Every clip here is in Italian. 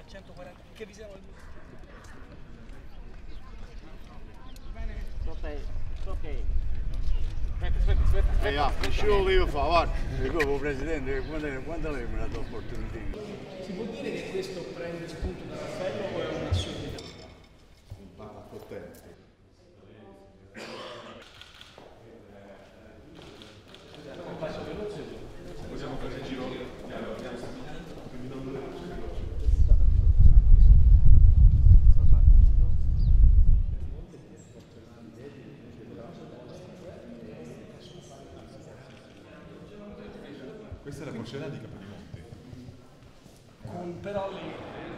140, che vi siamo... Ok. Ci volevo fare, guarda, come Presidente, quando lei me la dà opportunità? Si può dire che questo prende spunto da Raffaello o è un'assurdità? Potente. Possiamo fare il giro? Questa è la porcellana di Capodimonte. Con però lì...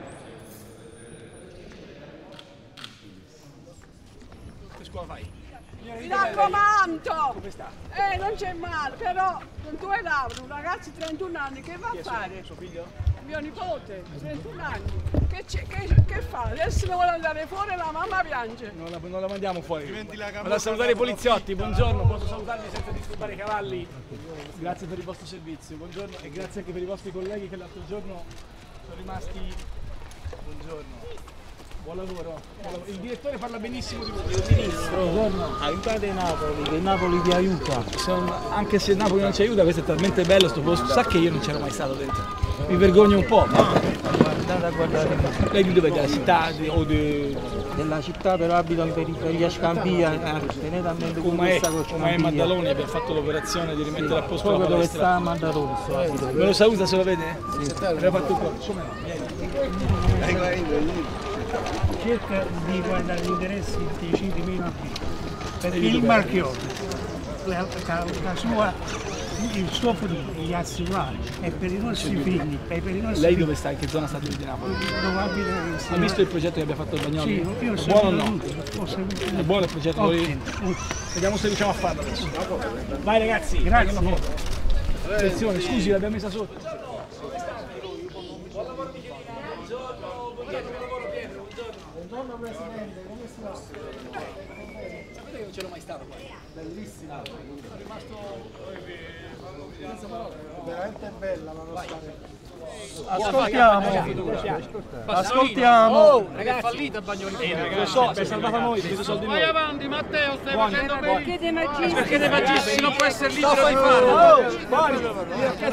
Che scuola fai? Mi raccomando! Come sta? Non c'è male, però con 2 lauree, un ragazzo di 31 anni che va a fare? Suo figlio? Mio nipote, 31 anni. Che fa? Adesso mi vuole andare fuori e la mamma piange. Non la mandiamo fuori. Vado a salutare i poliziotti, buongiorno, posso salutarvi senza disturbare i cavalli? Grazie per il vostro servizio, buongiorno e grazie anche per i vostri colleghi che l'altro giorno sono rimasti... Buongiorno. Buon lavoro. Il direttore parla benissimo di voi. Ministro, buongiorno. Aiutate Napoli, che Napoli vi aiuta. Anche se Napoli non ci aiuta, questo è talmente bello sto posto. Sa che io non c'ero mai stato dentro. Mi vergogno un po'. Andate a guardare. Lei di dove è? Della città o Della città, però abito in periferia Scampia, tenete a mente con questa con Come è Maddaloni, abbiamo fatto l'operazione di rimettere a posto la proprio dove palestra. sta Maddaloni. Me lo saluta se lo vede? Sì. Abbiamo fatto qua. Come no? Cerca di guardare gli interessi dei citi meno perché il Marchione, il suo futuro gli assicurati è per i nostri figli e per i nostri Lei dove sta? In che zona sta di Napoli? dove abita Ha visto il progetto che abbiamo fatto a Bagnoli? Sì, io È sono buono o no? venuto, È buono il progetto? Ottimo. Vediamo se riusciamo a farlo adesso. Vai ragazzi, Grazie. attenzione, scusi, l'abbiamo messa sotto. Buongiorno Presidente, come sta? Sapete che non c'ero mai stato qua? Bellissima. Sono rimasto senza parole. Veramente bella la nostra. Ascoltiamo. Oh, ragazzi, è fallita Bagnoli. Lo so, si è salvata noi, siete soldi noi. Vai avanti Matteo, stai facendo bene. Perché dei magisti? Perché dei magisti non può essere libero di farlo.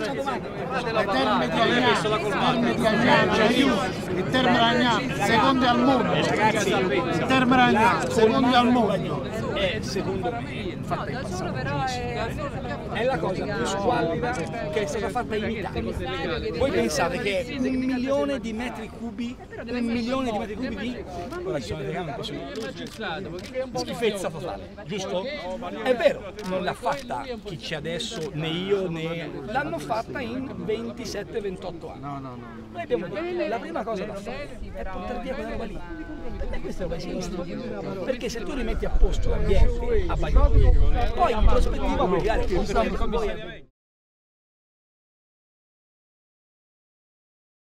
Il Termeragnano, secondo al mondo. Il Termeragnano, secondo al mondo. È secondo me fatta in passato. È la cosa più squallida che è stata fatta in Italia. Voi pensate che 1 milione di metri cubi, 1 milione di metri cubi di... Ora ci sono le telecamere, schifezza totale, giusto? È vero, non l'ha fatta chi c'è adesso, né io né... L'hanno fatta in 27-28 anni. Noi abbiamo... La prima cosa da fare è portare via quella roba lì. E questa è roba sinistra. Perché se tu rimetti a posto l'ambiente a Bagnoli, poi in prospettiva puoi creare